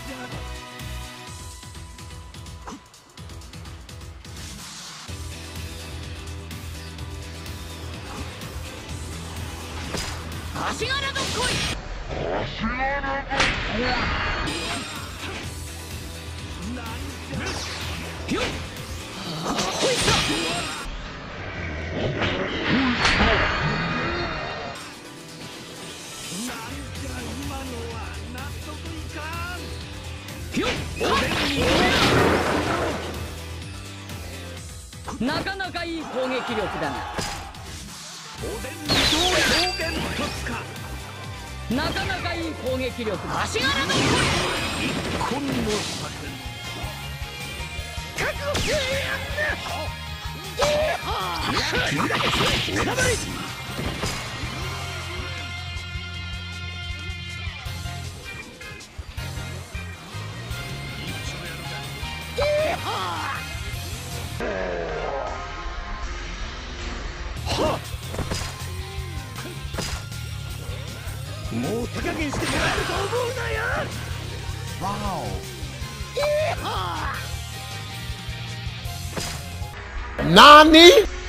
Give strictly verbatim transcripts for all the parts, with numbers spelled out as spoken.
足柄どっこい。足柄どっこい。よっ。こいつだ。なんじゃ今のは納得いかん。よっ。なかなかいい攻撃力だな。おでんの表現突か。なかなかいい攻撃力。足柄の声。一本の作覚悟せえ。君だけそれおだまり。もう手加減してもらえると思うなよ。わお。なに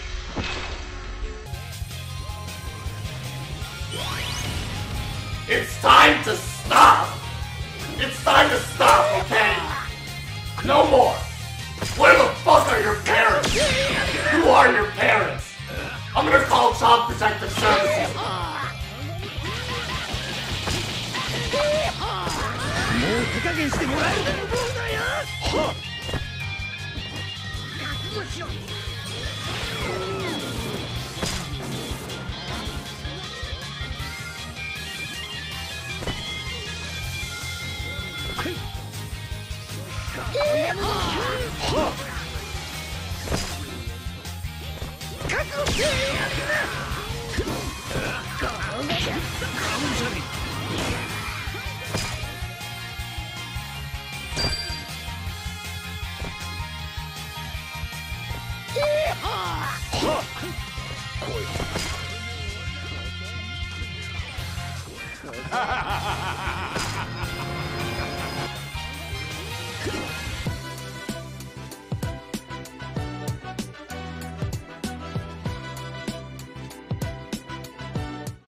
？It's time to stop. It's time to stop, okay? No more. Where the fuck are your parents? Who are your parents? I'm gonna call Child Protective Services. もう手加減してもらえると思うなよ。はっ。覚悟しろ。はい。はっ。覚悟せえ。Ha ha ha ha ha!